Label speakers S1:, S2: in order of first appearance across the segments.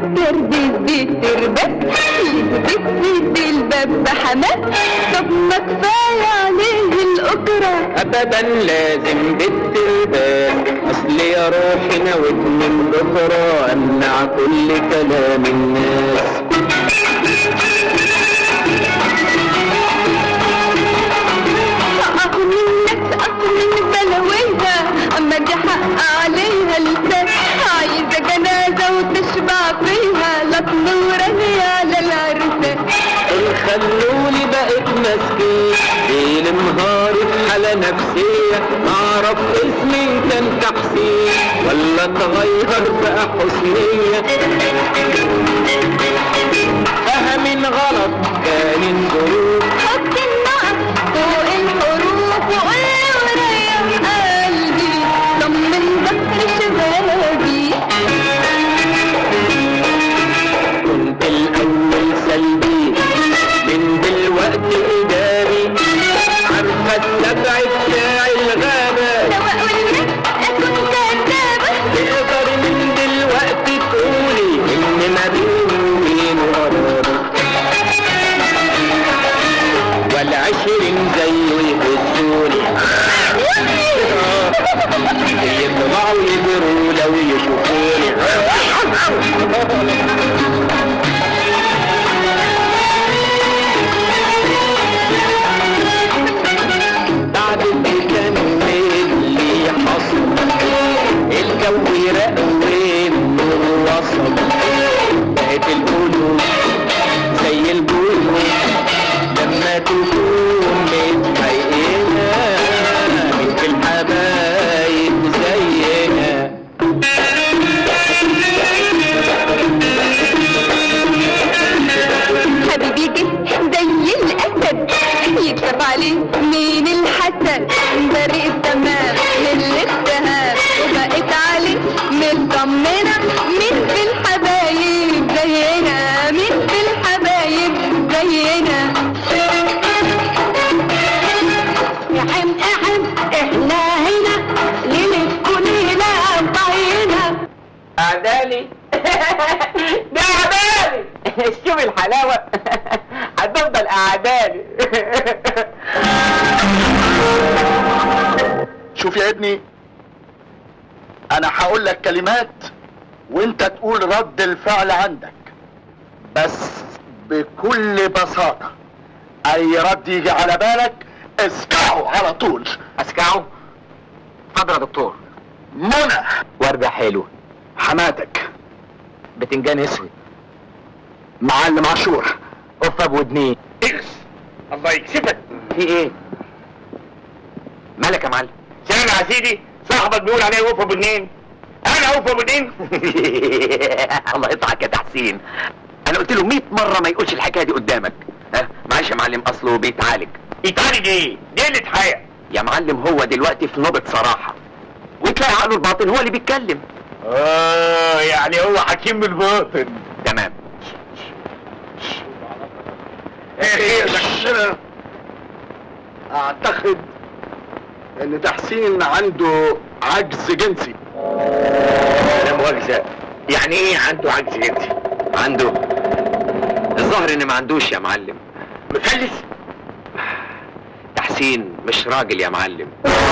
S1: تربي تربت بتسد الباب بحماس. طب ما كفاية عليه الأجرة.
S2: ابدا لازم بالترباس، اصل يا روحي نويت من بكره امنع كل كلام الناس.
S1: من بلويها، اما دي حق عليها لسان. عايزة جنازة وتشبع فيها، لا تنورني على العرسان.
S2: خلوني بقيت مسكين ليل نهاري في حالة نفسية، معرف اسمي كان تحسين ولا اتغير بقى حسنية. فهم غلط كان الظروف،
S1: حط النقط فوق الحروف وقولي وريح قلبي، طمن ذكر شبابي.
S2: كنت الأول سلبي من دلوقتي إيجابي، عارفة السبع بتاع الغابة
S1: سواء والناس أكون كذابة.
S2: تقدر من دلوقتي تقولي إن ما بيني وبين قراري والعشرين زيه يهزوني. يطلعوا يجروا لو يشوفوني. بعد اللي كان اللي حصل الجو يرقوي النور وصل، بقت القلوب زي البلوب لما تكون متحققة من في الحبايب زينا.
S1: حبيبي جه زي الأسد يكتب عليه مين الحسد. بريء تمام من الاتهام وبقيت عليه مطمنة. مين في الحبايب زينا، مين في الحبايب زينا. احم احنا هنا ليلة كلنا طاينة.
S2: أعدالي ده أعدالي. شوف الحلاوة هتفضل أعدالي.
S3: شوف يا ابني، انا هقول لك كلمات وانت تقول رد الفعل عندك، بس بكل بساطة اي رد يجي على بالك اسكعه على طول.
S2: أسكعه؟ اتفضل يا دكتور.
S3: منى.
S2: وردة حلوة.
S3: حماتك.
S2: بتنجان اسود.
S3: معلم عاشور.
S2: قفة بودنين.
S4: الله يكسفك.
S2: في ايه؟ مالك يا معلم؟
S4: سامع يا سيدي، صاحبك بيقول عليه وقفه بودنين. انا وقفه بودنين؟
S2: الله يطلعك يا تحسين. انا قلت له 100 مرة ما يقولش الحكاية دي قدامك. ها معلش يا معلم، اصله بيتعالج.
S4: يتعالج ايه؟ دي قلة حياة
S2: يا معلم، هو دلوقتي في نوبة صراحة، وتلاقي عقله الباطن هو اللي بيتكلم.
S4: يعني هو حكيم الباطن.
S2: تمام.
S3: اعتقد ان تحسين عنده عجز جنسي.
S4: لا مؤاخذة، يعني ايه عنده عجز جنسي؟
S2: عنده. الظاهر ان ما عندوش يا معلم.
S4: مفلس؟
S2: تحسين مش راجل يا معلم.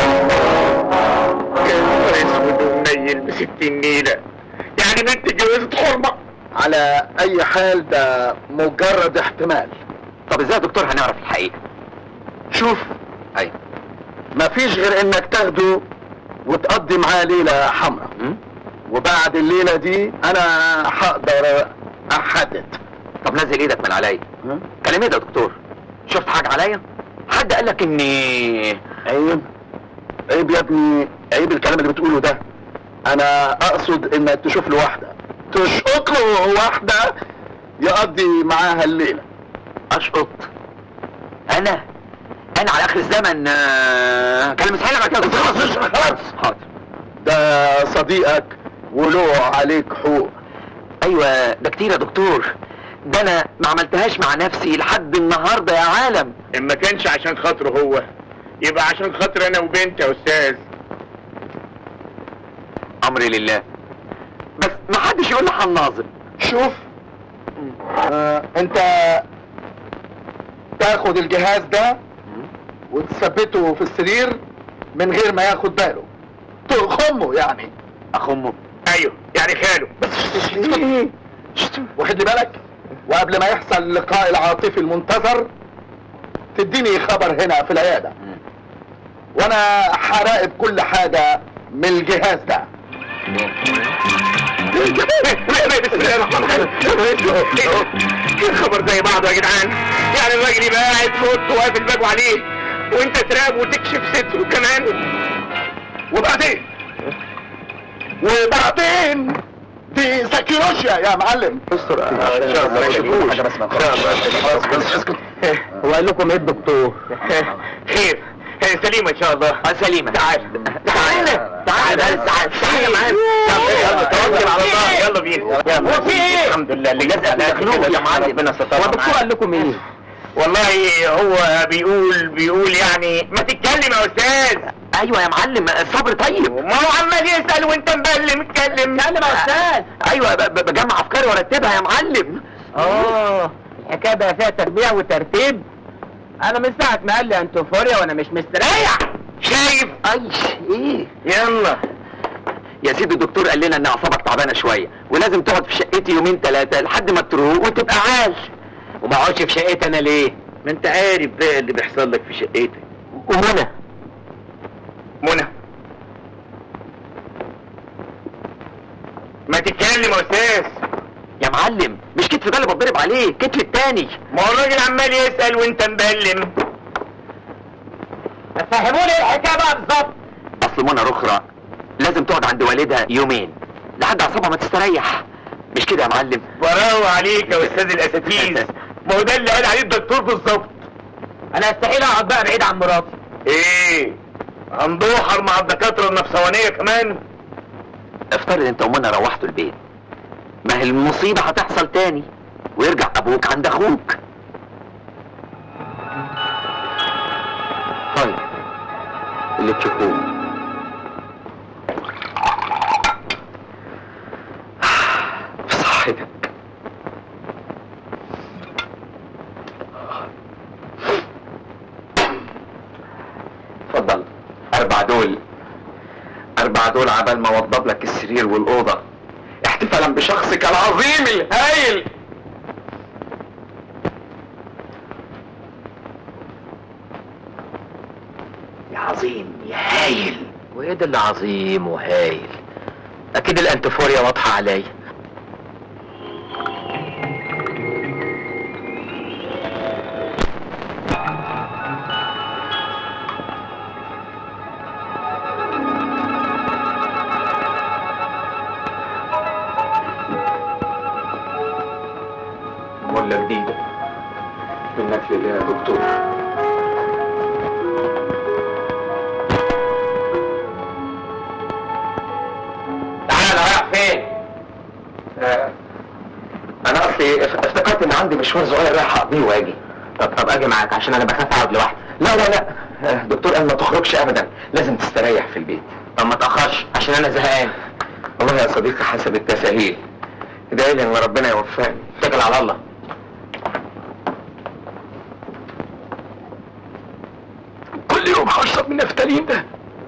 S4: كان اسود ومنيل ب60 نيلة، يعني بنت اتجوزت حرمة.
S3: على اي حال ده مجرد احتمال.
S2: طب ازاي يا دكتور هنعرف الحقيقة؟
S3: شوف،
S2: ايوه،
S3: مفيش غير انك تاخده وتقضي معاه ليلة حمراء، وبعد الليلة دي انا هقدر احدد.
S2: طب نزل ايدك من عليا. كلام ايه ده يا دكتور؟ شفت حاجة عليا؟ حد قالك اني
S3: عيب؟ عيب يا ابني، عيب الكلام اللي بتقوله ده. انا اقصد انك تشوف له واحدة، تشقط له واحدة يقضي معاها الليلة.
S2: اشقط؟ انا على اخر الزمن كلام مسحيل على كده.
S3: خلاص.
S2: حاضر.
S3: ده صديقك وله عليك حقوق.
S2: ايوه ده كتير يا دكتور، ده انا ما عملتهاش مع نفسي لحد النهارده يا عالم.
S4: ان ما كانش عشان خاطره هو، يبقى عشان خاطر انا وبنتي يا استاذ.
S2: امري لله، بس ما حدش يقول لي هنناظر.
S3: شوف، انت تاخد الجهاز ده وتثبته في السرير من غير ما ياخد باله، تخمه يعني.
S4: اخمه؟ ايوه يعني خاله.
S3: بس واخد لي بالك، وقبل ما يحصل اللقاء العاطفي المنتظر تديني خبر هنا في العيادة، وانا هراقب كل حاجة من الجهاز ده.
S4: الخبر زي بعضه يا جدعان، يعني الراجل يبقى قاعد في اوضته وقافل الباب عليه وانت تراقبه وتكشف ستره كمان.
S3: وبعدين دي سكيروشيا يا معلم.
S2: استر حاجه بس ما اسكت. هو قال لكم ايه الدكتور؟
S4: خير، سليمة ان شاء الله.
S2: سليمة.
S4: تعال معانا. يلا توكل على الله، يلا بينا.
S2: هو في ايه؟
S4: الحمد لله اللي جزء
S2: مخلوق يا معلم.
S4: ربنا سترها.
S2: هو الدكتور قال لكم ايه؟
S4: والله هو بيقول يعني ما تتكلم يا استاذ.
S2: ايوه يا معلم، الصبر طيب.
S4: ما هو عمال يسأل وانت مبلم. اتكلم
S2: يا استاذ. ايوه بجمع افكاري وارتبها يا معلم.
S5: الحكايه بقى فيها تربيع وترتيب. انا من ساعه ما قال لي انتوفوريا وانا مش مستريح.
S4: شايف؟
S2: ايه؟
S4: يلا
S2: يا سيدي الدكتور قال لنا ان اعصابك تعبانه شويه ولازم تقعد في شقتي يومين 3 لحد ما تروق وتبقى عال.
S5: وما اقعدش في شقتي انا ليه؟
S4: ما انت عارف بقى اللي بيحصل لك في شقتك.
S2: ومنى
S4: ما تتكلم يا استاذ.
S2: يا معلم، مش كتف ده اللي بتضرب عليه، كتف التاني.
S4: ما هو الراجل عمال يسأل وانت مبلم.
S5: فهموني الحكايه بقى بالظبط.
S2: اصل منى رخرة لازم تقعد عند والدها يومين لحد اعصابها ما تستريح، مش كده يا معلم؟
S4: براو عليك يا استاذ الاساتيز. ما هو ده اللي قال عليه الدكتور بالظبط.
S5: انا استحيل اقعد بقى بعيد عن مراتي.
S4: ايه؟ هندوحر مع الدكاتره النفسوانيه كمان؟
S2: افترض انت ومنى روحتوا البيت، ما هي المصيبه هتحصل تاني ويرجع ابوك عند اخوك. طيب اللي تشوفوه. في صحتك. اتفضل. 4 دول عبال ما اوضب لك السرير والاوضه، احتفالا بشخصك العظيم الهايل.
S5: يا عظيم يا هايل. وايه ده اللي عظيم وهايل؟ اكيد الانتوفوريا واضحه عليا.
S2: ولا جديدة منك لله يا دكتور.
S4: تعال رايح فين؟
S2: انا اصلي افتكرت ان عندي مشوار صغير رايح اقضيه واجي.
S5: طب اجي معاك عشان انا بخاف اقعد لوحدي.
S2: لا الدكتور قال ما تخرجش ابدا، لازم تستريح في البيت.
S5: طب ما تاخرش عشان انا زهقان.
S2: والله يا صديقي حسب التساهيل، ادعي لي ان ربنا يوفقني.
S5: اتكل على الله.
S2: كل يوم هشرب من نفتالين ده.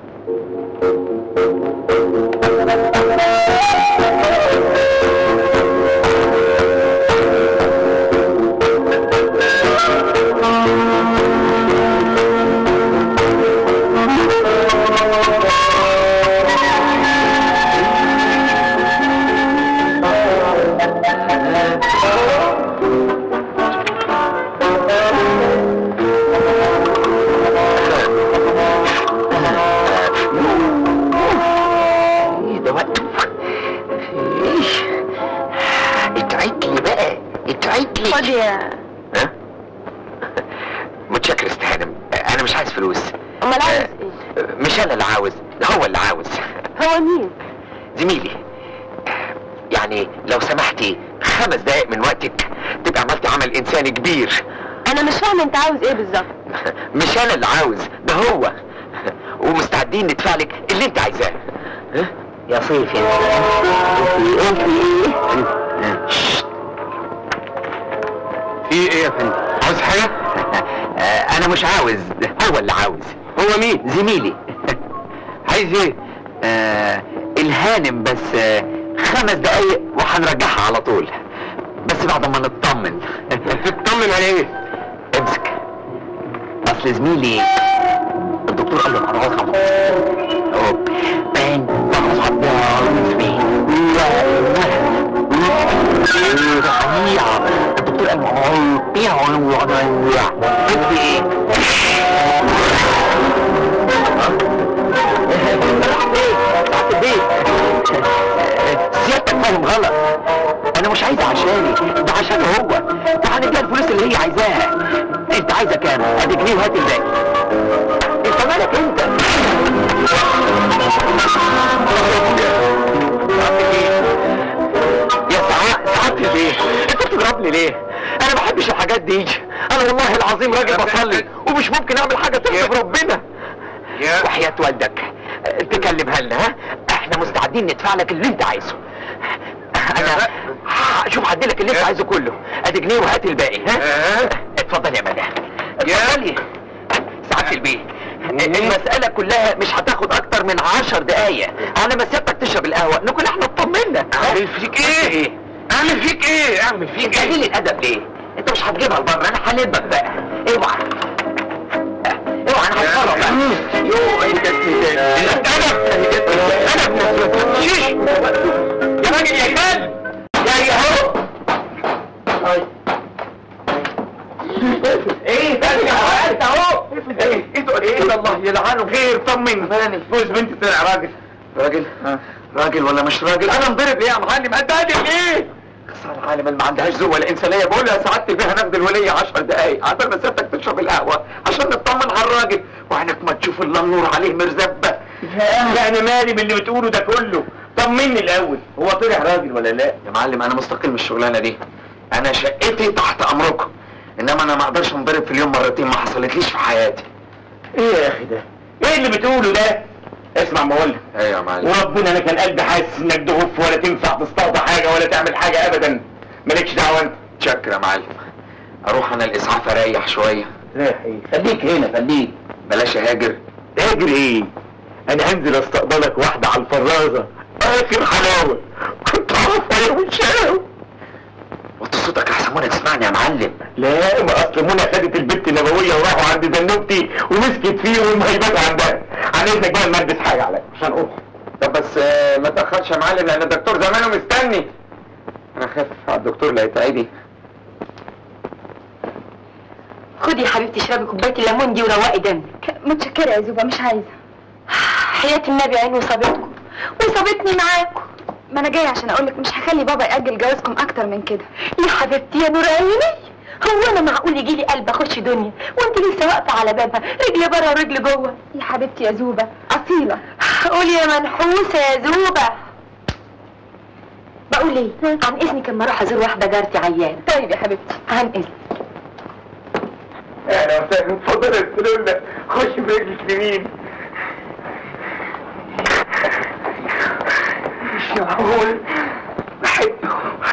S2: ها؟ متشكر استهانم، انا مش عايز فلوس.
S1: امال عايز ايه؟
S2: مش انا اللي عاوز، ده هو اللي عاوز.
S1: هو مين؟
S2: زميلي. يعني لو سمحتي 5 دقايق من وقتك تبقى عملتي عمل انساني كبير.
S1: انا مش فاهمه انت عاوز ايه بالظبط.
S2: مش انا اللي عاوز، ده هو. ومستعدين ندفع لك اللي انت عايزاه.
S5: يا صيفي
S1: ايه؟
S5: في ايه يا فندم؟ عاوز حاجة؟ انا مش عاوز، هو اللي عاوز. هو مين؟ زميلي. عايز ايه؟ الهانم بس 5 دقايق وهنرجعها على طول، بس بعد ما نطمن. تطمن على ايه؟ امسك. اصل زميلي الدكتور قال له انا عاوز الدكتور قال سيادتك فاهم غلط، انا مش عايزها عشاني، ده عشان هو، ده هنديها الفلوس اللي هي عايزاها. انت عايزه كام؟ ادي جنيه وهات الباقي. انت مالك انت؟ يا سعادة ليه؟ انت بتضربني ليه؟ انا ما بحبش الحاجات دي. انا والله العظيم راجل بصلي ومش ممكن اعمل حاجه تغضب ربنا. وحياة والدك تكلمها لنا، ها؟ احنا مستعدين ندفع لك اللي انت عايزه. انا شوف هديلك اللي انت عايزه كله، ادي جنيه وهات الباقي. ها؟ اتفضل يا مدام، اتفضلي. سعادة البيه، المسألة كلها مش هتاخد اكتر من 10 دقايق على ما سيادتك تشرب القهوة نكون احنا اطمنا. اعمل فيك ايه؟ اعمل فيك ايه؟ اعمل فيك ايه؟ انت قليل الادب ليه؟ انت مش هتجيبها لبره، انا هلبك بقى. اوعى اوعى، انا هتصرف بقى. يوه انت شيش يا راجل يا جمال يا اهو. ايه تاني انت اهو؟ ايه الله يلعنه خير. طمن فوز بنتي طلع راجل. راجل ولا مش راجل؟ انا انضرب ليه يا معلم؟ ادي ايه؟ خسارة العالم اللي ما عندهاش ذوق ولا انسانيه. بقول لها سعادتي بيها ناخد الوليه 10 دقايق عشان ما سيادتك تشرب القهوه عشان نطمن على الراجل، وعينك ما تشوف الا النور عليه مرزبه.
S4: لا انا مالي باللي بتقوله ده كله، طمني الاول، هو طلع راجل ولا لا؟
S5: يا معلم انا مستقل من الشغلانه دي، انا شقتي تحت امركم، انما انا ما اقدرش انضرب في اليوم مرتين، ما حصلتليش في حياتي.
S4: ايه يا اخي ده؟ ايه اللي بتقوله ده؟ اسمع ما اقول لك.
S5: ايوه يا معلم.
S4: وربنا انا كان قلبي حاسس انك دغف ولا تنفع تستقضي حاجه ولا تعمل حاجه ابدا. مالكش دعوه انت.
S5: شكرا يا معلم. اروح انا الاسعاف اريح شويه.
S4: رايح ايه؟ خليك هنا خليك.
S5: بلاش اهاجر.
S4: تهاجر ايه؟ انا هنزل استقبلك واحده على الفرازه اخر حلاوه. كنت عارفها يا وشاو.
S5: وطي صوتك احسن منى تسمعني يا معلم.
S4: لا ما اصل منى خدت البت النبويه وراحوا عند زنوبتي ومسكت فيه والمهيبات عندها. عن اذنك بقى ما البس حاجه عليا عشان اروح.
S5: طب بس ما تاخرش يا معلم لان الدكتور زمانه مستني. انا خايف على الدكتور لا يتعدي.
S1: خدي يا حبيبتي اشربي كوبايه الليمون دي وروقي دمك.
S6: متشكره يا زوبه، مش عايزه.
S1: حياه النبي عين وصابتكم وصابتني معاكم.
S6: ما انا جايه عشان اقولك مش هخلي بابا ياجل جوازكم اكتر من كده.
S1: يا حبيبتي يا نور عيني، هو انا معقول يجيلي قلب اخش دنيا وانت لسه واقفه على بابها رجل بره ورجل جوه؟
S6: يا حبيبتي يا زوبه اصيله.
S1: قولي يا منحوسه يا زوبه. بقول ايه؟ عن اذنك اما اروح ازور واحده جارتي عيانه.
S6: طيب يا حبيبتي.
S1: عن اذنك.
S4: اهلا وسهلا. اتفضل يا سلولة، خش برجلك اليمين. مش معقول بحبه.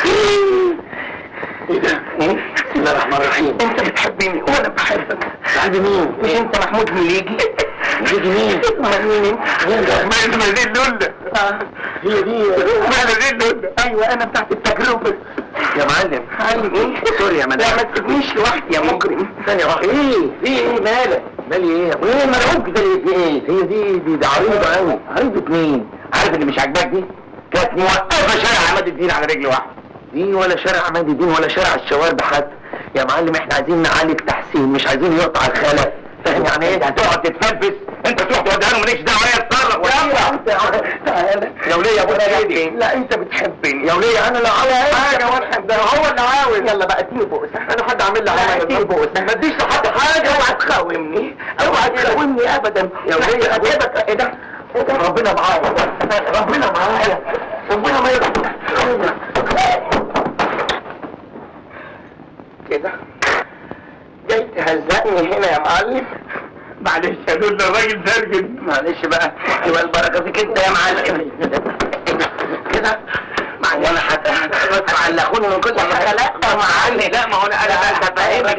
S4: ايه ده؟ بسم الله الرحمن الرحيم. انت بتحبني وانا بحبك. بحب مين؟ مش انت محمود مليجي؟ مليجي مين؟ مين انت؟ اسمها زي اللولة. هي دي اسمها زي اللولة. ايوه انا بتاعت التجربة.
S5: يا معلم.
S4: معلم ايه؟
S5: سوري يا مدام.
S4: لا ما تسيبنيش لوحدي يا مجرم.
S5: ثانية واحدة.
S4: ايه؟ في ايه مالك؟
S5: مالي ايه؟
S4: ايه مرعوب كده ليه؟ في ايه؟
S5: هي دي عريضة قوي.
S4: عريضة مين؟ عارف اللي مش عاجباك دي؟ كانت موقفة شارع عماد الدين على رجل واحدة.
S5: دي ولا شارع عماد الدين ولا شارع الشوارب حتى. يا معلم احنا عايزين نعالج تحسين، مش عايزين يقطع الخلق. فاهم يعني ايه؟
S4: انت هتقعد تتفلفس؟ انت تروح توديها له مالكش دعوه، هي تتصرف. تعالى يا وليه يا ابو ايدي. لا انت بتحبني يا وليه. انا لا على حاجه ولا احب، ده هو اللي عاوز. يلا بقى اديني بؤس. انا حد عامل لي عمل اديني بؤس. ما اديش لحد حاجه. اوعى تخاومني، اوعى تخاومني ابدا يا وليه. اجيبك ايه ده؟ ربنا معايا، ربنا معايا، ربنا ما يرضى كده. جاي تهزقني هنا يا معلم؟ معلش يا دول الراجل سرجن. معلش بقى، يبقى البركه فيك انت يا معلم. كده معلش. وانا حتى هتعلقوني من كل حاجه. لا معلم، لا ما هو انا بفهمك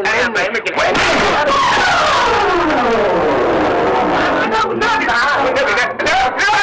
S4: الحكايه.